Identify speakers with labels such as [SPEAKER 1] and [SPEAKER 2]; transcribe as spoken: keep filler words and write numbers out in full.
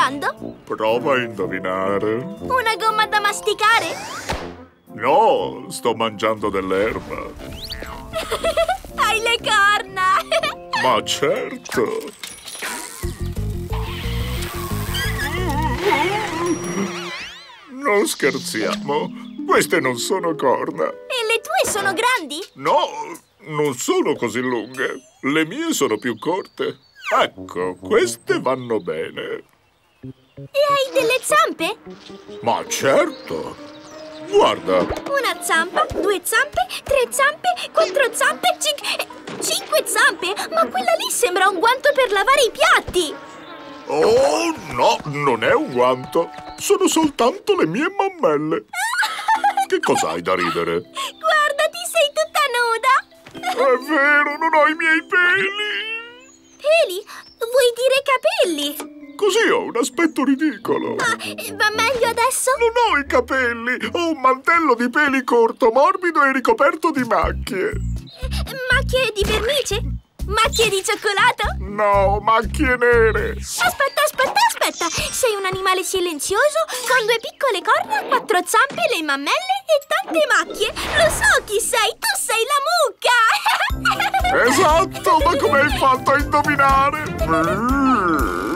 [SPEAKER 1] mangiando?
[SPEAKER 2] Prova a indovinare.
[SPEAKER 1] Una gomma da masticare?
[SPEAKER 2] No, sto mangiando dell'erba.
[SPEAKER 1] Hai le corna!
[SPEAKER 2] Ma certo! Non scherziamo, queste non sono corna.
[SPEAKER 1] E le tue sono grandi?
[SPEAKER 2] No, non sono così lunghe. Le mie sono più corte. Ecco, queste vanno bene.
[SPEAKER 1] E hai delle zampe?
[SPEAKER 2] Ma certo! Guarda!
[SPEAKER 1] Una zampa, due zampe, tre zampe, quattro zampe, cinque... Cinque zampe? Ma quella lì sembra un guanto per lavare i piatti!
[SPEAKER 2] Oh, no, non è un guanto. Sono soltanto le mie mammelle. Che cos'hai da ridere?
[SPEAKER 1] Guardati, sei tutta nuda!
[SPEAKER 2] È vero, non ho i miei peli!
[SPEAKER 1] Peli? Vuoi dire capelli?
[SPEAKER 2] Così ho un aspetto ridicolo.
[SPEAKER 1] Ah, va meglio adesso?
[SPEAKER 2] Non ho i capelli, ho un mantello di peli corto, morbido e ricoperto di macchie.
[SPEAKER 1] Macchie di vernice? Macchie di cioccolato?
[SPEAKER 2] No, macchie nere.
[SPEAKER 1] Aspetta, aspetta, aspetta. Sei un animale silenzioso con due piccole corna, quattro zampe, le mammelle e tante macchie. Lo so chi sei, tu sei la mucca.
[SPEAKER 2] Esatto, ma come hai fatto a indovinare?